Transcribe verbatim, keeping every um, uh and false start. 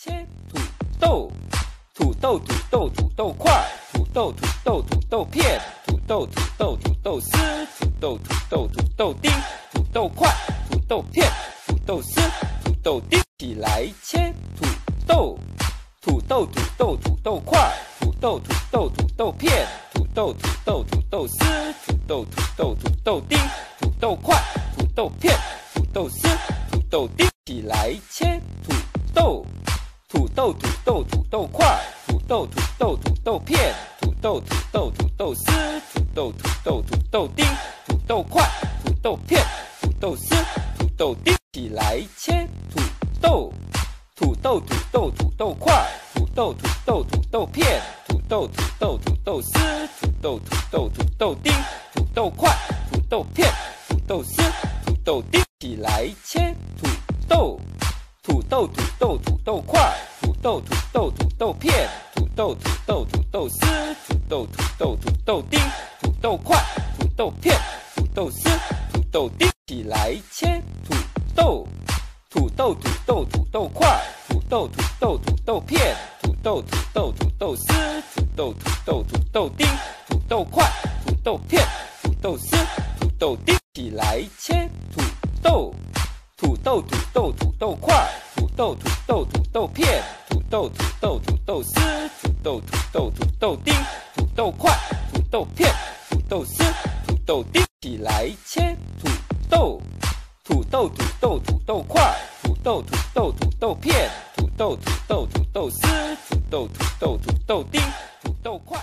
切土豆，土豆土豆土豆块，土豆土豆土豆片，土豆土豆土豆丝，土豆土豆土豆丁，土豆块，土豆片，土豆丝，土豆丁。起来切土豆，土豆土豆土豆块，土豆土豆土豆片，土豆土豆土豆丝，土豆土豆土豆丁，土豆块，土豆片，土豆丝，土豆丁。起来切土豆，土豆土豆土豆块，土豆土豆土豆片，土豆土豆土豆丝，土豆土豆土豆丁，土豆块，土豆片，土豆丝，土豆丁。起来切土豆，土豆土豆土豆块，土豆土豆土豆片，土豆土豆土豆丝，土豆土豆土豆丁，土豆块，土豆片，土豆丝，土豆丁。起来切土豆，土豆土豆土豆块，土豆土豆土豆片，土豆土豆土豆丝，土豆土豆土豆丁，土豆块，土豆片，土豆丝，土豆丁。起来切土豆，土豆土豆土豆块，土豆土豆土豆片，土豆土豆土豆丝，土豆土豆土豆丁，土豆块，土豆片，土豆丝，土豆丁。起来切土豆，土豆土豆土豆块，土豆土豆土豆片，土豆土豆土豆丝，土豆土豆土豆丁，土豆块，土豆片，土豆丝，土豆丁。起来切土豆，土豆土豆土豆块，土豆土豆土豆片，土豆土豆土豆丝，土豆土豆土豆丁，土豆块。